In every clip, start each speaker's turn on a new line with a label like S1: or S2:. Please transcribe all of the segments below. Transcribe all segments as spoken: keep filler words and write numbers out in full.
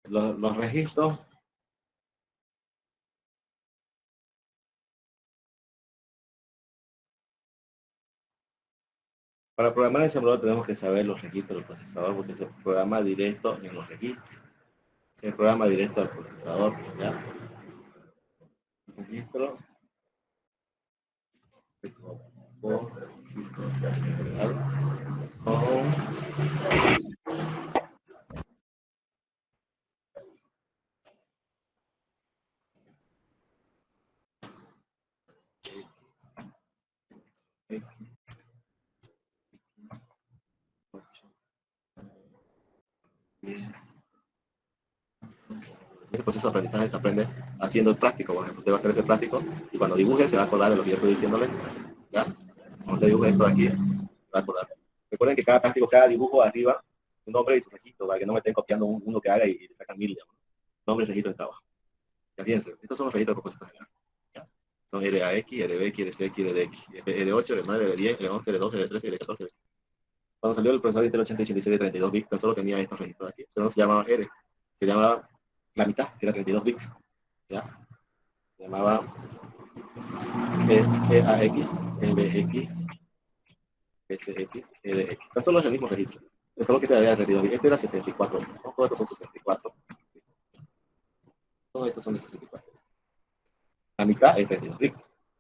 S1: los, los registros para programar ese programa tenemos que saber los registros del procesador porque se programa directo en los registros. Se programa directo al procesador, ¿ya? Registro son Este proceso de aprendizaje se aprende haciendo el práctico. Por ejemplo, usted va a hacer ese práctico y cuando dibuje se va a acordar de lo que yo estoy diciéndole. ¿Ya? Cuando usted dibuje esto aquí, se va a acordar. Recuerden que cada práctico, cada dibujo arriba, un nombre y su registro, para que no me estén copiando uno que haga y, y le sacan mil, digamos. Nombre y registro de trabajo. Ya fíjense, estos son los registros de propósito general. ¿Ya? Son R A X, R B X, R C X, R D X, R ocho, R nueve, R diez, R once, R doce, R trece, R catorce. Cuando salió el procesador Intel ochenta y ochenta y seis de treinta y dos bits, tan solo tenía estos registros aquí. Pero no se llamaba R, se llamaba la mitad, que era treinta y dos bits. ¿Ya? Se llamaba E A X, M B X, S X, E D X. Tan solo es el mismo registro. Es solo que te había treinta y dos bits. Este era sesenta y cuatro bits. ¿No? Todos estos son sesenta y cuatro. Todos estos son de sesenta y cuatro. La mitad es treinta y dos bits.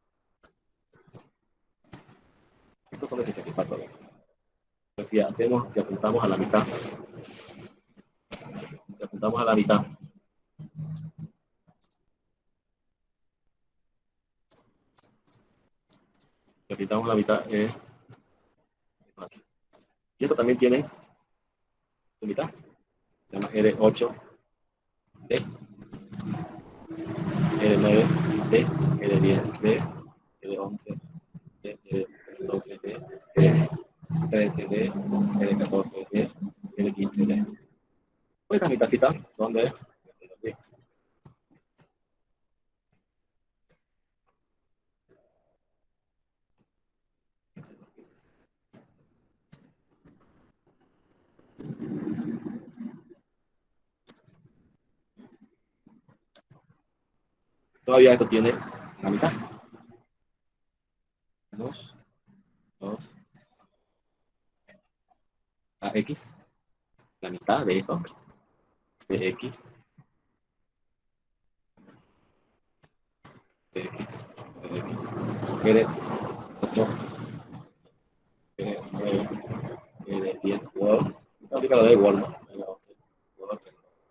S1: Estos son de sesenta y cuatro bits. Pero si hacemos, si apuntamos a la mitad, si apuntamos a la mitad, si apuntamos a la mitad, eh, y esto también tiene su mitad, se llama R ocho D, R nueve D, R diez D, R once D, R doce D, R trece D, R catorce D, R quince D. Pues estas mitadcitas son de diez. Todavía esto tiene la mitad. Dos, dos, A X, la mitad de esto, de X, de X, de X, R ocho, R nueve, R diez, Word, no diga lo de Word, ¿no? R once, Word,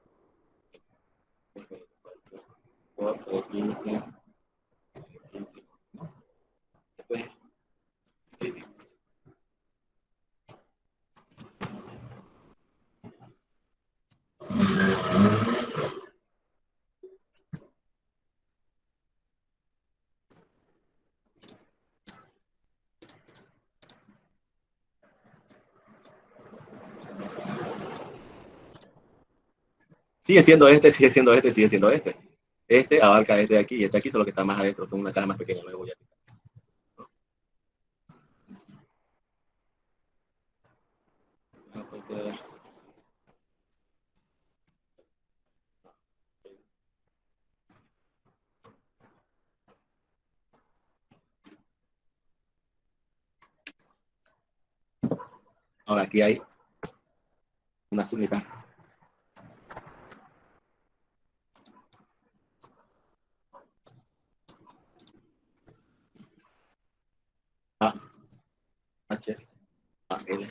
S1: Word, R quince, R quince, ¿no? Después, savings. Sigue siendo este, sigue siendo este, sigue siendo este. Este abarca este de aquí y este aquí son los que están más adentro, son una cara más pequeña, luego voy a quitar. Ahora aquí hay una submitad. A, H, A, L.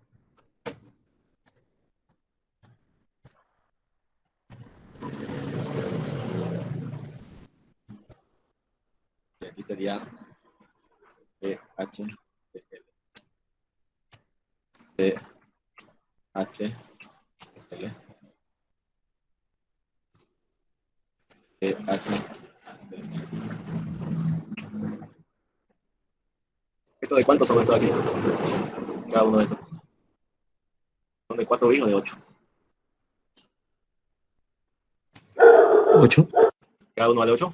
S1: Y aquí sería E, H, L. C, H, L. E, H, L. ¿Esto de cuántos son estos aquí? Cada uno de estos. ¿Son de cuatro bits o de ocho?
S2: ocho.
S1: ¿Cada uno vale ocho?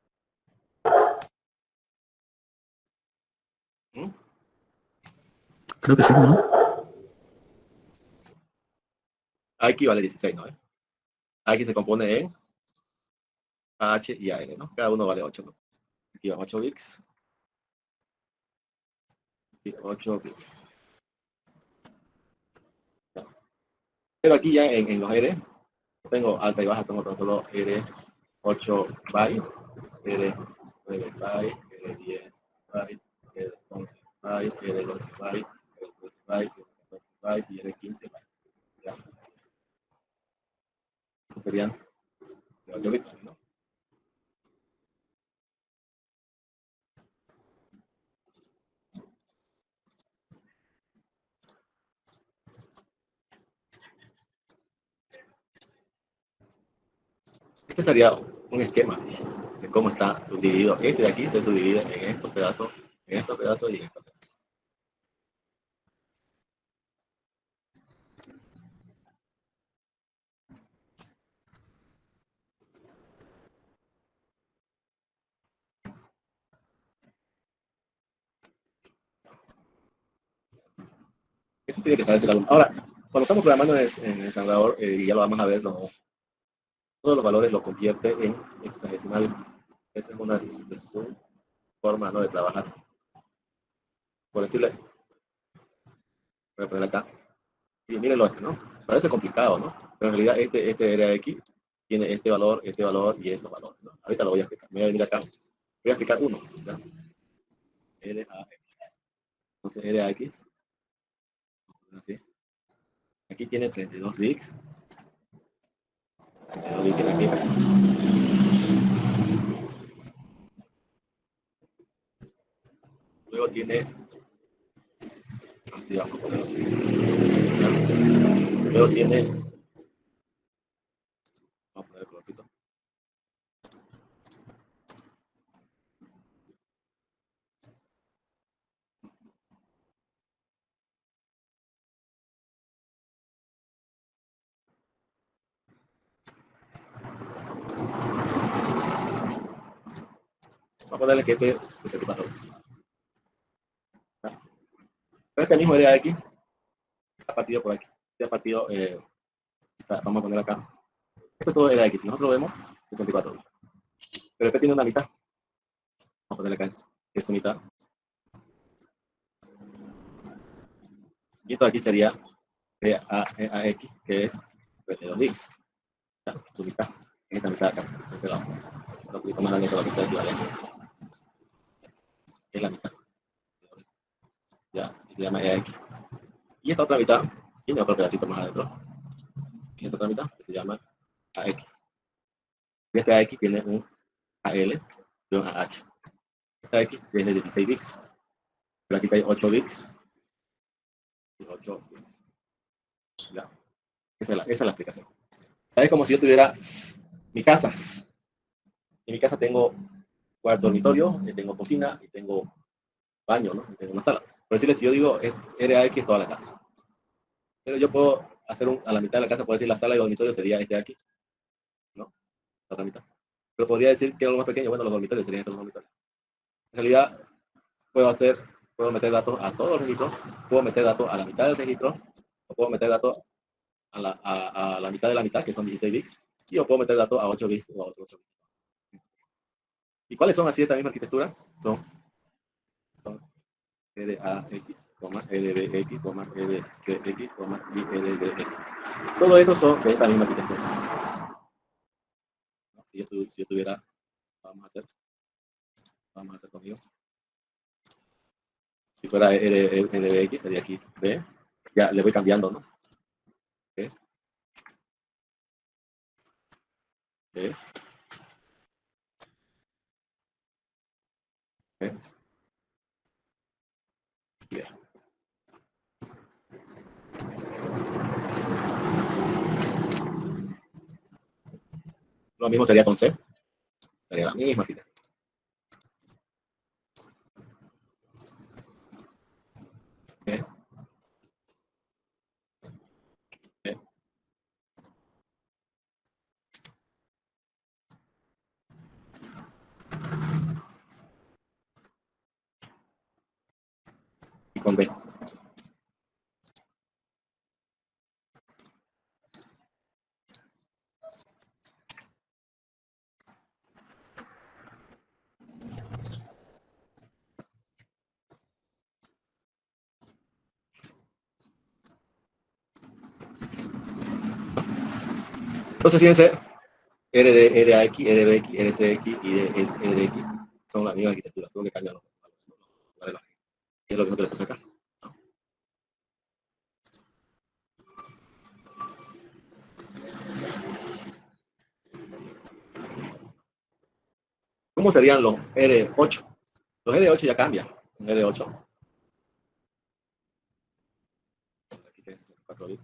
S1: ¿Mm?
S2: Creo que sí, ¿no?
S1: Aquí vale dieciséis, ¿no? Aquí se compone en A H y A N, ¿no? Cada uno vale ocho, ¿no? Aquí van ocho bits. Y ocho bits. Ya. Pero aquí ya en, en los R, tengo alta y baja, tengo tan solo R ocho bytes, R nueve bytes, R diez bytes, R once bytes, R doce bytes, R trece bytes, R catorce bytes y R quince bytes. ¿Ya? Estos serían de ocho bits, ¿no? Este sería un esquema de cómo está subdividido. Este de aquí se subdivide en estos pedazos, en estos pedazos y en estos pedazos. Eso tiene que saberse el alumno. Ahora, cuando estamos programando en, en el ensamblador, eh, y ya lo vamos a ver, no, todos los valores los convierte en hexadecimal. Esa es una de sus formas, ¿no?, de trabajar. Por decirle, voy a poner acá. Y mírenlo este, ¿no? Parece complicado, ¿no? Pero en realidad este, este R A X tiene este valor, este valor y estos valores, ¿no? Ahorita lo voy a explicar. Me voy a venir acá. Voy a explicar uno, ¿ya? R A X. Entonces R A X. Así. Aquí tiene treinta y dos bits. treinta y dos bits tiene aquí. Luego tiene, digamos, luego tiene, vamos a poner el colorcito. Vamos a ponerle que este sesenta y cuatro bits. Este mismo R A X está partido por aquí. Está partido, eh, está, vamos a poner acá. Esto es todo R A X. Si nosotros vemos, sesenta y cuatro bits. Pero este tiene una mitad. Vamos a ponerle acá, que es su mitad. Y esto de aquí sería R A X, que es treinta y dos bits. Ya, su mitad. En esta mitad acá, de este lado. Un poquito más grande que lo que sea equivalente. Es la mitad. Ya, y se llama E A X. Y esta otra mitad tiene otro pedacito más adentro. Y esta otra mitad que se llama A X. Y este A X tiene un A L y un A H. Este A X tiene dieciséis bits. Pero aquí hay ocho bits. Y ocho bits. Ya. Esa es la, esa es la explicación. ¿Sabes? Como si yo tuviera mi casa. En mi casa tengo cuarto dormitorio, y tengo cocina y tengo baño, ¿no? Y tengo una sala. Por decirles, si yo digo R A X toda la casa. Pero yo puedo hacer un, a la mitad de la casa, puedo decir la sala y dormitorio sería este de aquí, ¿no? La otra mitad. Pero podría decir que algo más pequeño, bueno, los dormitorios serían estos dormitorios. En realidad, puedo hacer, puedo meter datos a todos los registros, puedo meter datos a la mitad del registro, o puedo meter datos a la, a, a la mitad de la mitad, que son dieciséis bits, y yo puedo meter datos a ocho bits o a otros ocho bits. ¿Y cuáles son así esta misma arquitectura? Son, son R A X, L B X, L C X, y L D X. Todo esto son de esta misma arquitectura. Si yo, si yo tuviera, vamos a hacer, vamos a hacer conmigo. Si fuera L B X, sería aquí B. Ya le voy cambiando, ¿no? B. B. B. B. Lo mismo sería con C. Sería la misma arquitectura. C. C. Y con D. Entonces, fíjense, R de R A X, R B X, R C X y R D X son la misma arquitectura, solo que cambian los valores. Y es lo mismo que le puse acá. ¿No? ¿Cómo serían los R ocho? Los R ocho ya cambian. Un R ocho. Aquí tienes cuatro bits.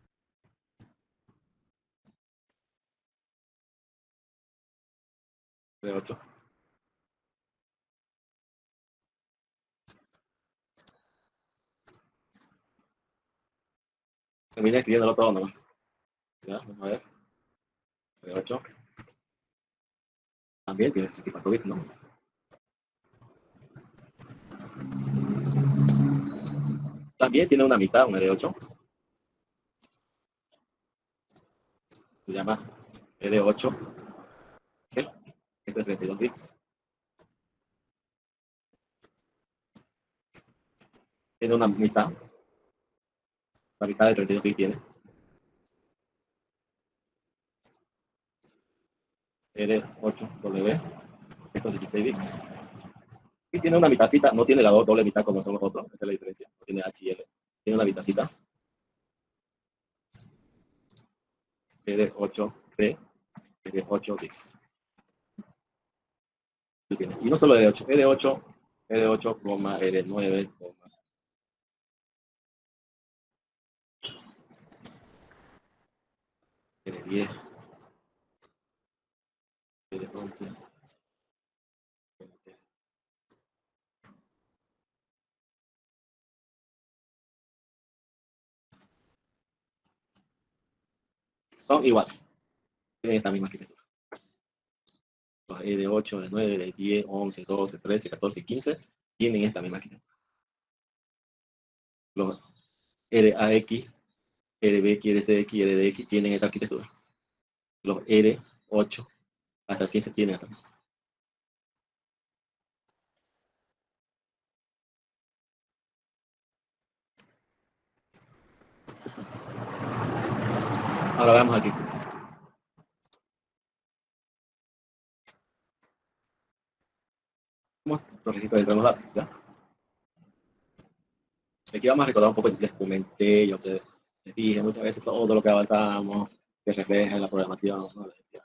S1: R ocho. Termina escribiéndolo todo nomás. Ya, vamos a ver. R ocho. También tiene sesenta y cuatro bits, ¿no? También tiene una mitad, un R ocho. Se llama R ocho. ¿Qué? Este es treinta y dos bits. Tiene una mitad. La mitad de treinta y dos bits tiene. R ocho W. Esto es dieciséis bits. Y tiene una mitacita, no tiene la doble mitad como son los otros, esa es la diferencia. No tiene H y L. Tiene una mitacita. R ocho B, R ocho bits. Y no solo R ocho, R ocho, R ocho, R nueve, R diez, R once. Son iguales. Tienen esta misma arquitectura. Los R ocho, R nueve, R diez, once, doce, trece, catorce y quince tienen esta misma arquitectura. Los R A X, R B X, R C X y R D X tienen esta arquitectura. Los R ocho hasta el quince tienen esta misma. Ahora veamos aquí. ¿Cómo es el registro de los datos? ¿Ya? Aquí vamos a recordar un poco, les comenté, yo te, les dije muchas veces todo lo que avanzamos, que refleja en la programación, ¿no?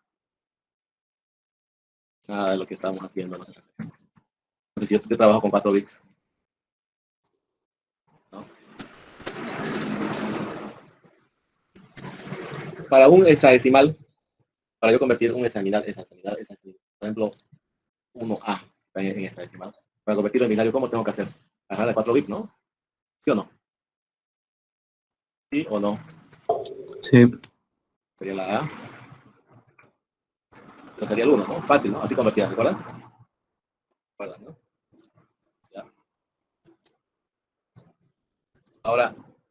S1: Nada de lo que estamos haciendo no se refleja. Entonces, si yo te trabajo con cuatro bits, ¿no? Para un hexadecimal, para yo convertir un hexadecimal, hexadecimal, hexadecimal, por ejemplo, uno A en hexadecimal, para convertirlo en binario, ¿cómo tengo que hacer? Agarrar de cuatro bits, ¿no? ¿Sí o no? ¿Sí o no?
S2: Sí.
S1: Sería la A. Pero sería el uno, ¿no? Fácil, ¿no? Así convertida, ¿recuerdan? ¿Recuerdan, no? Ya. Ahora,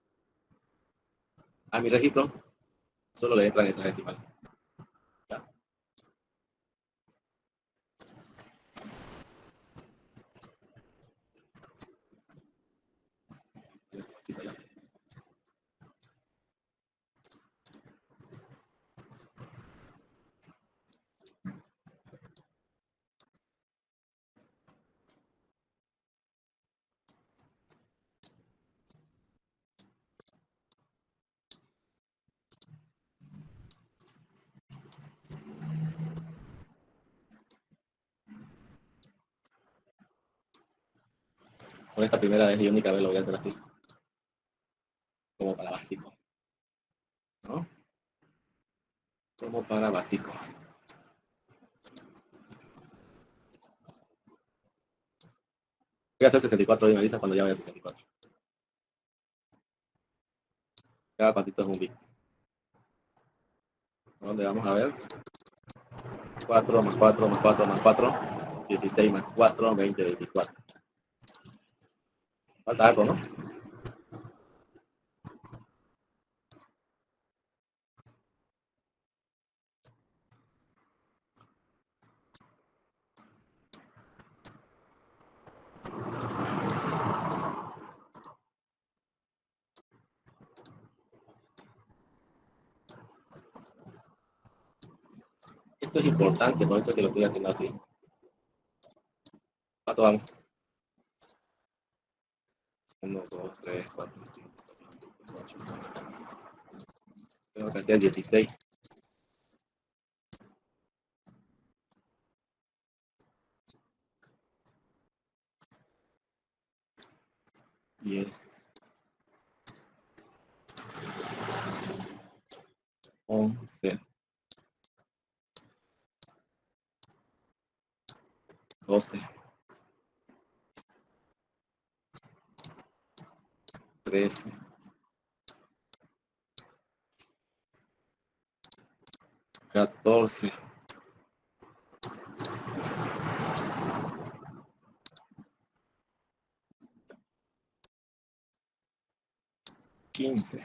S1: a mi registro solo le entran esas decimales. ¿Ya? Sí, ya. Con esta primera vez y única vez lo voy a hacer así. Como para básico. ¿No? Como para básico. Voy a hacer sesenta y cuatro y me avisa cuando ya vaya a sesenta y cuatro. Cada cuantito es un bit. ¿Dónde vamos a ver? cuatro más cuatro más cuatro más cuatro. dieciséis más cuatro, veinte, veinticuatro. Falta algo, ¿no? Esto es importante, por eso es que lo estoy haciendo así. ¿Cuánto vamos? uno, dos, tres, cuatro, cinco, seis, siete, ocho. Tengo que hacer dieciséis. diez. once. doce. trece. catorce. quince.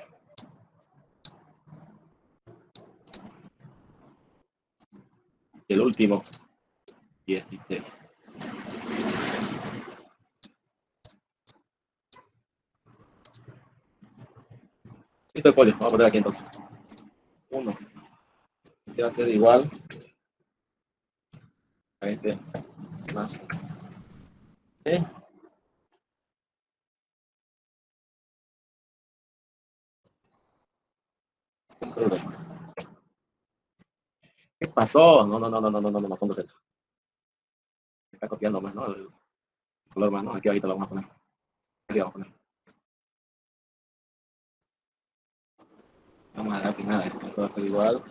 S1: El último, dieciséis. Listo el pollo, vamos a poner aquí entonces. uno. Este va a ser igual a este más. ¿Sí? Un problema. ¿Qué pasó? No, no, no, no, no, no, no, no, no, no, cerca. Me está copiando más, ¿no? El color más, ¿no? Aquí ahorita lo vamos a poner. Aquí lo vamos a poner. Vamos a dejar sin nada, esto va a ser igual.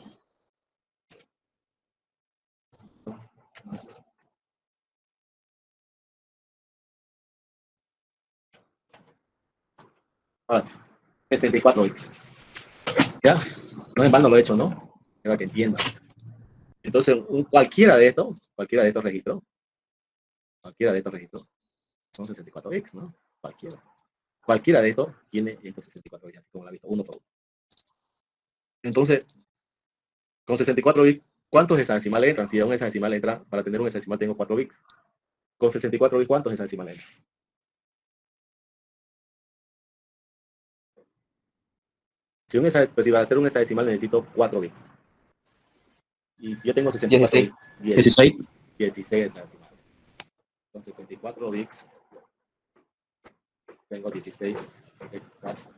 S1: Ahora sí, sesenta y cuatro bits. ¿Ya? No es vano lo he hecho, ¿no? Para que entiendan. Entonces, un, cualquiera de estos, cualquiera de estos registros, cualquiera de estos registros, son sesenta y cuatro bits, ¿no? Cualquiera. Cualquiera de estos tiene estos sesenta y cuatro bits, así como la visto, uno por uno. Entonces, con sesenta y cuatro bits, ¿cuántos hexadecimales entran? Si a un hexadecimal entra, para tener un hexadecimal tengo cuatro bits. Con sesenta y cuatro bits, ¿cuántos hexadecimales entran? Si, un hexadecimal, pues si va a ser un hexadecimal necesito cuatro bits. Y si yo tengo sesenta y cuatro bits,
S2: dieciséis.
S1: dieciséis hexadecimales. Con sesenta y cuatro bits, tengo dieciséis hexadecimales.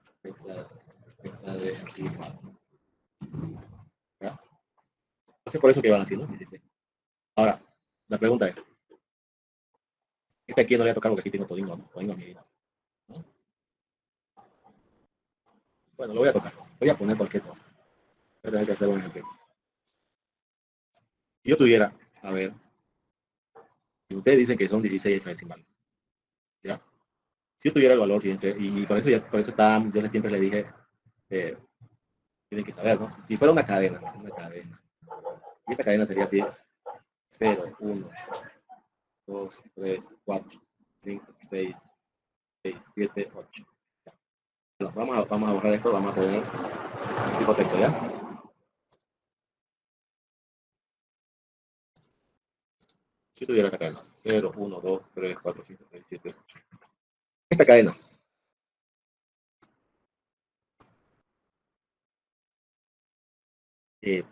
S1: Hexadecimal. ¿Ya? Entonces por eso que van así, ¿no? dieciséis. Ahora, la pregunta es, este aquí no le voy a tocar porque aquí tengo todingo, ¿no? Todingo a mi vida, ¿no? Bueno, lo voy a tocar. Voy a poner cualquier cosa. Voy a tener que hacer un ejemplo. Si yo tuviera, a ver, si ustedes dicen que son dieciséis hexadecimales, ¿ya? Si yo tuviera el valor, fíjense, y por eso, ya, por eso está, yo les, siempre le dije, eh, tienen que saber, ¿no? Si fuera una cadena, una cadena, y esta cadena sería así, cero, uno, dos, tres, cuatro, cinco, seis, seis, siete, ocho. Bueno, vamos, a, vamos a borrar esto, vamos a poner un tipo de texto, ¿ya? Si tuviera esta cadena, cero, uno, dos, tres, cuatro, cinco, seis, siete, ocho. Esta cadena, eh,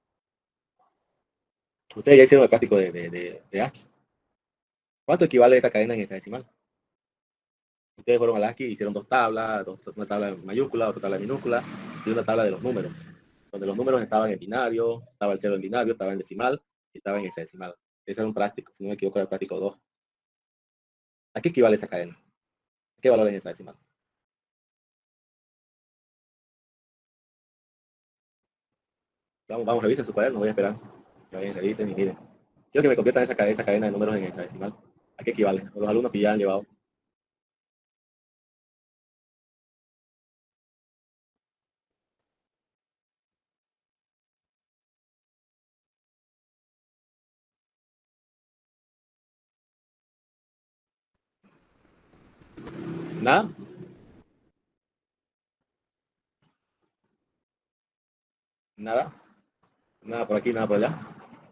S1: ustedes ya hicieron el práctico de, de, de, de ASCII. ¿Cuánto equivale esta cadena en hexadecimal? Ustedes fueron al ASCII y hicieron dos tablas, dos, una tabla en mayúscula, otra tabla en minúscula, y una tabla de los números, donde los números estaban en binario, estaba el cero en binario, estaba en decimal, y estaba en hexadecimal. Ese era un práctico, si no me equivoco, era el práctico dos. ¿A qué equivale esa cadena? ¿A qué valor en hexadecimal? Vamos, vamos, revisen su cuaderno, voy a esperar. Que vayan, revisen y miren. Quiero que me conviertan esa, esa cadena de números en hexadecimal. ¿A qué equivale? Los alumnos que ya han llevado. ¿Nada? ¿Nada? Nada por aquí, nada por allá.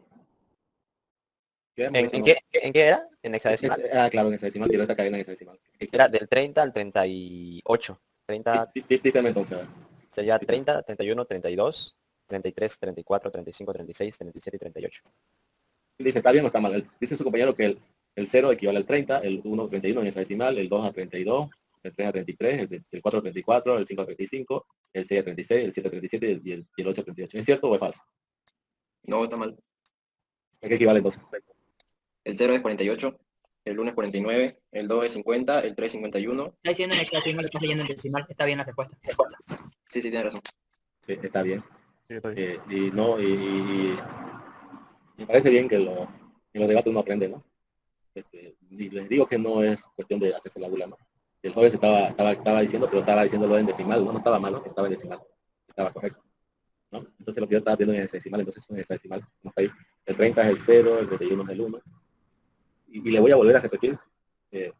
S3: ¿En, ¿en, qué, ¿En qué era? ¿En hexadecimal?
S1: Ah, claro, en hexadecimal, quiero esta cadena en hexadecimal.
S3: Era del treinta al treinta y ocho. treinta,
S1: Dígame entonces.
S3: sería treinta, treinta y uno, treinta y dos, treinta y tres, treinta y cuatro, treinta y cinco, treinta y seis, treinta y siete y treinta y ocho.
S1: Dice, ¿está bien o está mal? Dice su compañero que el, el cero equivale al treinta, el uno a treinta y uno en hexadecimal, el dos a treinta y dos, el tres a treinta y tres, el, el cuatro a treinta y cuatro, el cinco a treinta y cinco, el seis a treinta y seis, el siete a treinta y siete y el, y el ocho a treinta y ocho. ¿Es cierto o es falso?
S4: No, está mal.
S1: ¿A qué equivale entonces?
S4: El cero es cuarenta y ocho, el uno es cuarenta y nueve, el dos es cincuenta, el tres es cincuenta y uno.
S5: Está diciendo en hexadecimal, estás leyendo en decimal. Está bien la respuesta.
S4: Sí, sí, tiene razón.
S1: Sí, está bien.
S3: Sí, está bien.
S1: Eh, y no, y, y- y me parece bien que lo, en los debates uno aprende, ¿no? Este, y les digo que no es cuestión de hacerse la bula, ¿no? El joven estaba, estaba, estaba diciendo, pero estaba diciéndolo en decimal, ¿no? No estaba malo, estaba en decimal, estaba correcto, ¿no? Entonces lo que yo estaba viendo en hexadecimal, entonces es un hexadecimal, ¿no? Está ahí. El treinta es el cero, el treinta y uno es el uno. Y, y le voy a volver a repetir eh,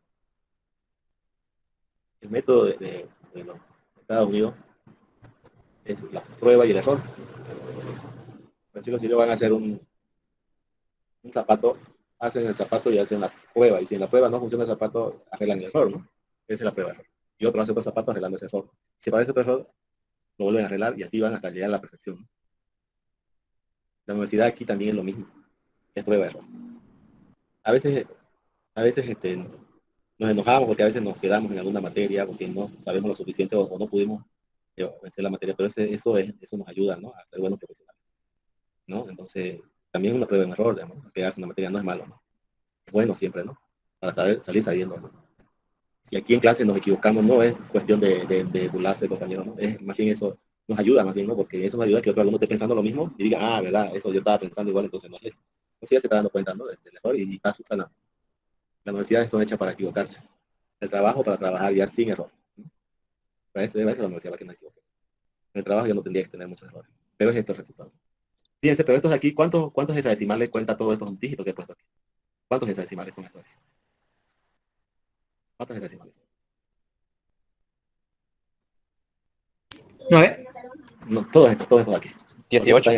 S1: el método de, de, de los Estados Unidos es la prueba y el error. Por decirlo, si ellos van a hacer un, un zapato, hacen el zapato y hacen la prueba, y si en la prueba no funciona el zapato, arreglan el error, ¿no? Esa es la prueba. Y otro hace otro zapato arreglando ese error. Si aparece otro error, lo vuelven a arreglar y así van hasta llegar a la perfección, ¿no? La universidad aquí también es lo mismo, es prueba y error. A veces, a veces este, nos enojamos porque a veces nos quedamos en alguna materia porque no sabemos lo suficiente o, o no pudimos eh, vencer la materia, pero ese, eso, es, eso nos ayuda, ¿no? A ser buenos profesionales, ¿no? Entonces, también una prueba de error, digamos, quedarse en la materia no es malo, ¿no? Es bueno siempre, ¿no? Para saber, salir sabiendo, ¿no? Si aquí en clase nos equivocamos, no es cuestión de, de, de burlarse, compañero, ¿no? Es más bien eso, nos ayuda más bien, ¿no? Porque eso nos ayuda a que otro alumno esté pensando lo mismo y diga, ah, verdad, eso yo estaba pensando igual, entonces no es eso. Entonces ya se está dando cuenta, ¿no? Del, del error y está subsanando. Las universidades son hechas para equivocarse. El trabajo para trabajar ya sin error, ¿no? Para eso, para eso la universidad para que no equivoque. En el trabajo yo no tendría que tener muchos errores. Pero es esto el resultado. Fíjense, pero estos de aquí, ¿cuántos, cuántos hexadecimales cuenta todos estos dígitos que he puesto aquí? ¿Cuántos hexadecimales son estos? ¿Cuántos hexadecimales son?
S5: ¿Nueve?
S1: No, todos estos, todos estos de aquí.
S3: dieciocho.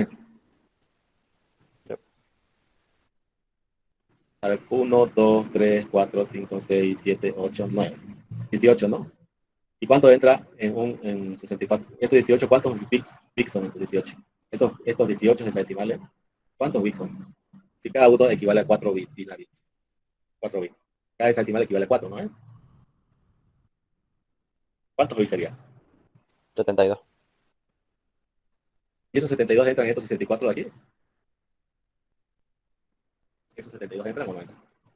S1: A ver, uno, dos, tres, cuatro, cinco, seis, siete, ocho, nueve. dieciocho, ¿no? ¿Y cuánto entra en un en sesenta y cuatro? Estos dieciocho, ¿cuántos bits, bits son estos dieciocho? Estos, estos dieciocho hexadecimales, ¿cuántos bits son? Si cada uno equivale a cuatro bits binarios. cuatro bits. Cada hexadecimal equivale a cuatro, ¿no? ¿Eh? ¿Cuántos bits sería?
S3: setenta y dos.
S1: ¿Y esos setenta y dos entran en estos sesenta y cuatro de aquí? ¿Esos setenta y dos entran o no entran?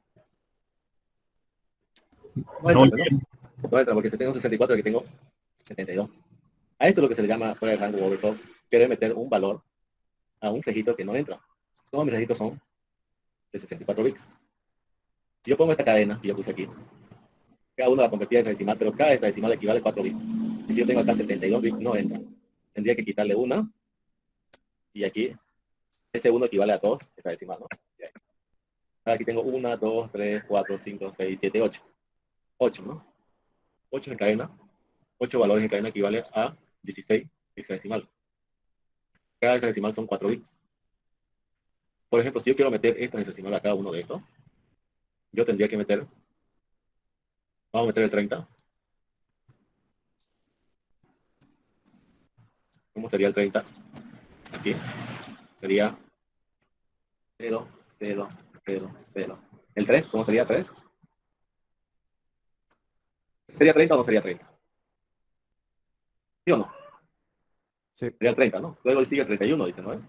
S1: No
S2: No,
S1: entran, pues, ¿no? No entran porque si tengo sesenta y cuatro, aquí tengo setenta y dos. A esto es lo que se le llama fuera de rango overflow. Quiere meter un valor a un registro que no entra. Todos mis registros son de sesenta y cuatro bits. Si yo pongo esta cadena que yo puse aquí, cada uno la convertía en hexadecimal, pero cada hexadecimal equivale a cuatro bits. Y si yo tengo acá setenta y dos bits, no entra. Tendría que quitarle una, y aquí ese uno equivale a dos hexadecimal, ¿no? Aquí tengo uno, dos, tres, cuatro, cinco, seis, siete, ocho. ocho, ¿no? ocho en cadena. ocho valores en cadena equivale a dieciséis hexadecimal. Cada hexadecimal son cuatro bits. Por ejemplo, si yo quiero meter esta hexadecimal a cada uno de estos, yo tendría que meter, vamos a meter el treinta. ¿Cómo sería el treinta? Aquí sería cero, cero, cero, cero. ¿El tres? ¿Cómo sería tres? ¿Sería treinta o no sería treinta? ¿Sí o no?
S3: Sí.
S1: Sería el treinta, ¿no? Luego sigue el treinta y uno, dice, ¿no es?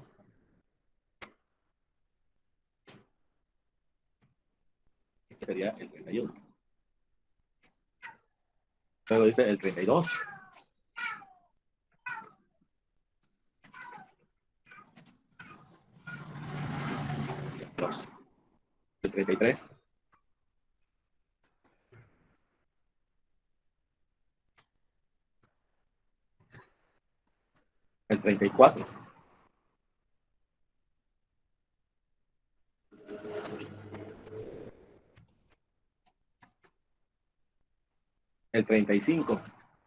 S1: Este sería el treinta y uno. Luego dice el treinta y dos. El treinta y tres. El treinta y cuatro. El treinta y cinco.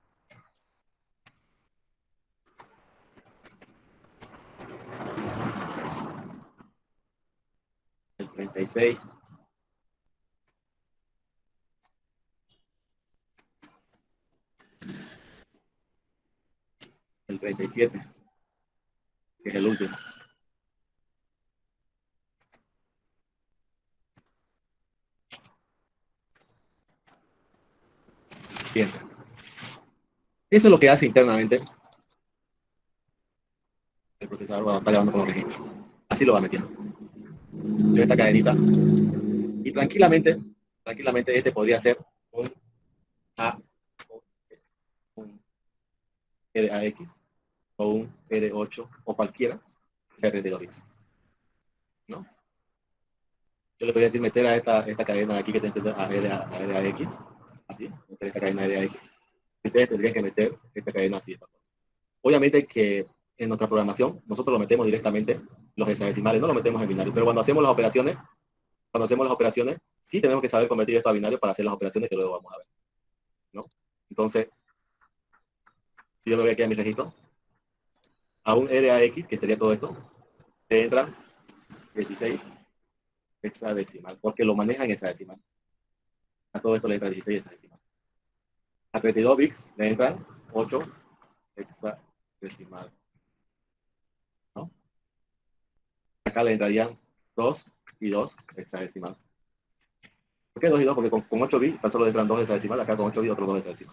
S1: El treinta y seis. El treinta y siete. que es el último. Fíjense. Eso es lo que hace internamente el procesador cuando está llevando con los registros. Así lo va metiendo. Yo esta cadenita. Y tranquilamente, tranquilamente este podría ser un A, un R A X o un R ocho o cualquiera C R T dos X. ¿No? Yo le voy a decir meter a esta, esta cadena de aquí que te encende a R A X. Así, meter esta cadena R A X. Ustedes tendrían que meter esta cadena así. Obviamente que en nuestra programación nosotros lo metemos directamente los hexadecimales, no lo metemos en binario, pero cuando hacemos las operaciones, cuando hacemos las operaciones, sí tenemos que saber convertir esto a binario para hacer las operaciones que luego vamos a ver, ¿no? Entonces, si yo me voy aquí a mi registro, a un R A X, que sería todo esto, le entran dieciséis hexadecimal, porque lo manejan en hexadecimal. A todo esto le entra dieciséis hexadecimal. A treinta y dos bits le entran ocho hexadecimal. ¿No? Acá le entrarían dos y dos hexadecimal. ¿Por qué dos y dos? Porque con, con ocho bits tan solo entran dos hexadecimal, acá con ocho bits otros dos hexadecimal.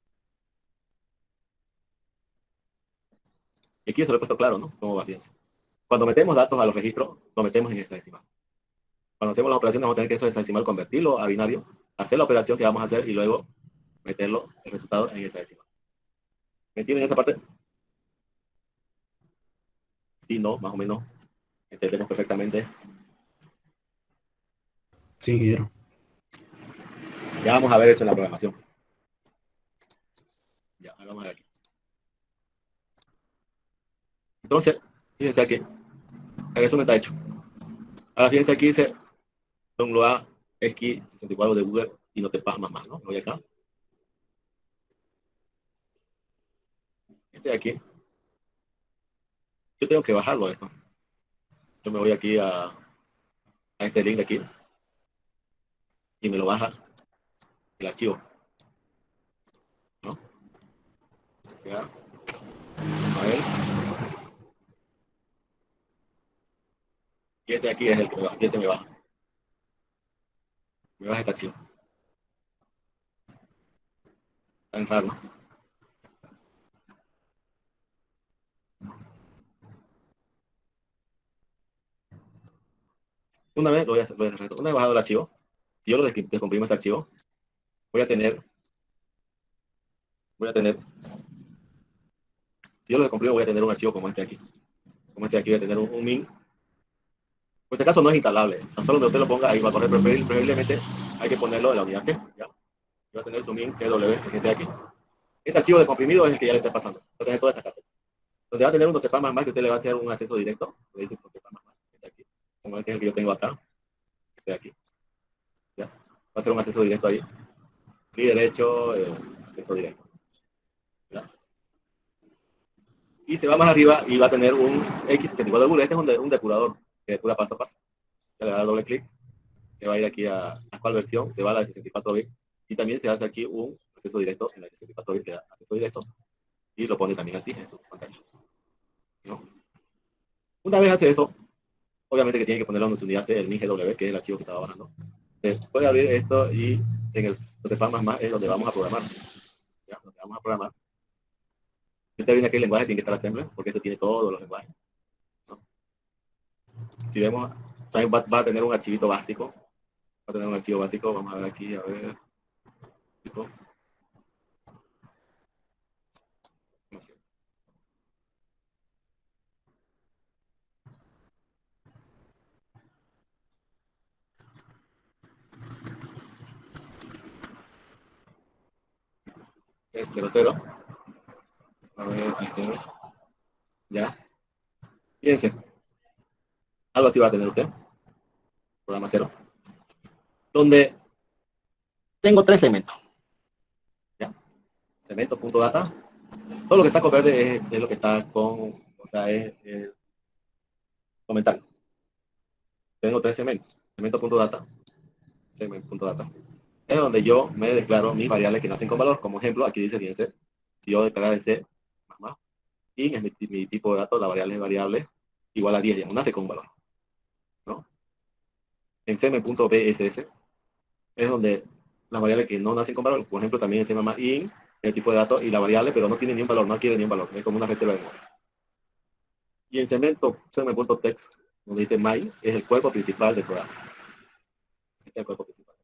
S1: Y aquí eso lo he puesto claro, ¿no? ¿Cómo va? Fíjense. Cuando metemos datos a los registros, lo metemos en hexadecimal. Cuando hacemos las operaciones vamos a tener que eso hexadecimal convertirlo a binario, hacer la operación que vamos a hacer y luego meterlo, el resultado en hexadecimal. ¿Me entienden esa parte? Sí, no, más o menos. Entendemos perfectamente.
S2: Sí, quiero.
S1: Ya vamos a ver eso en la programación. Ya, vamos a ver aquí. Entonces, fíjense aquí. El resumen está hecho. Ahora fíjense aquí dice download X sesenta y cuatro de Google y no te pagas más más, ¿no? Voy acá. Este de aquí. Yo tengo que bajarlo esto. Yo me voy aquí a, a este link de aquí y me lo baja el archivo, ¿no? Ya. A ver. Y este de aquí es el que me baja. Y ese me baja. Me baja este archivo. Tan raro, ¿no? Una vez lo voy a hacer, voy a hacer esto. Una vez bajado el archivo, si yo lo descomprimo este archivo, voy a tener, voy a tener, si yo lo descomprimo voy a tener un archivo como este aquí. Como este aquí voy a tener un, un min. Por este caso no es instalable. Tan solo donde usted lo ponga ahí va a correr, pero preferiblemente hay que ponerlo de la unidad C. ¿Ya? Va a tener su min G W, que es de aquí. Este archivo descomprimido es el que ya le está pasando. Va a tener toda esta carpeta. Donde va a tener un notepad más más que usted le va a hacer un acceso directo. Le dice notepad más más. Este aquí. Como este es el que yo tengo acá. Este de aquí. ¿Ya? Va a hacer un acceso directo ahí. Y derecho, eh, acceso directo. ¿Ya? Y se va más arriba y va a tener un X sesenta y cuatro de Google. Este es un, de, un depurador que depura paso a paso. Ya le da doble clic. Se va a ir aquí a, a cuál versión. Se va a la de sesenta y cuatro bits. Y también se hace aquí un acceso directo en la de sesenta y cuatro bits. Le da acceso directo. Y lo pone también así en su pantalla. ¿No? Una vez hace eso, obviamente que tiene que ponerlo en su unidad C, el min G W, que es el archivo que estaba bajando. Eh, puede abrir esto y en el notepad más más es donde vamos a programar. ¿Ya? Donde vamos a programar. Si usted viene aquí el lenguaje, tiene que estar assembler, porque esto tiene todos los lenguajes, ¿no? Si vemos, también va, va a tener un archivito básico. Va a tener un archivo básico. Vamos a ver aquí, a ver. No sé. Es cero cero. A ver, ahí cero. Ya. Fíjense. Algo así va a tener usted. Programa cero. Donde tengo tres segmentos. ¿Ya? Segmento.data. Todo lo que está con verde es, es lo que está con, o sea, es el comentario. Tengo tres segmentos. Segmento.data. Segmento.data. Es donde yo me declaro mis variables que nacen con valor. Como ejemplo, aquí dice, fíjense, si yo declarara C más más, int es mi, mi tipo de datos, la variable es variable, igual a diez, digamos, nace con un valor, ¿no? En cm.bss es donde las variables que no nacen con valor, por ejemplo, también se llama int, el tipo de datos y la variable, pero no tiene ni un valor, no quiere ni un valor, es como una reserva de memoria. Y en cemento, cm.text, donde dice my, es el cuerpo principal del programa. Este es el cuerpo principal,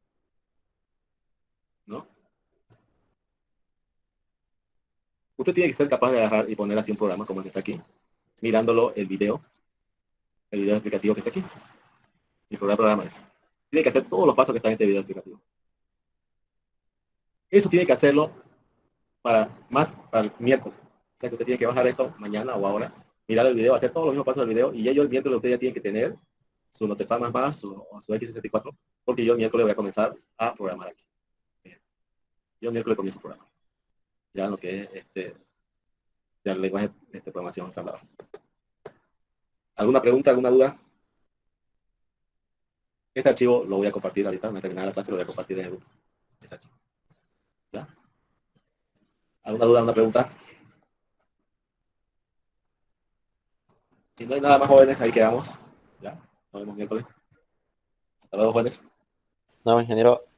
S1: ¿no? Usted tiene que ser capaz de agarrar y poner así un programa como el que está aquí, mirándolo el video, el video explicativo que está aquí. Y el programa es. Tiene que hacer todos los pasos que están en este video explicativo. Eso tiene que hacerlo para más para el miércoles. O sea que usted tiene que bajar esto mañana o ahora, mirar el video, hacer todos los mismos pasos del video, y ya yo el miércoles usted ya tiene que tener su Notepad más más, su, su equis sesenta y cuatro, porque yo el miércoles voy a comenzar a programar aquí. Yo el miércoles comienzo a programar. Ya en lo que es este, ya el lenguaje de este, programación ensamblador. ¿Alguna pregunta, alguna duda? Este archivo lo voy a compartir ahorita, al terminar la clase lo voy a compartir en el grupo. Este archivo. ¿Ya? ¿Alguna duda, alguna pregunta? Si no hay nada más, jóvenes, ahí quedamos. Ya, nos vemos miércoles. Hasta luego, jóvenes.
S3: No, ingeniero,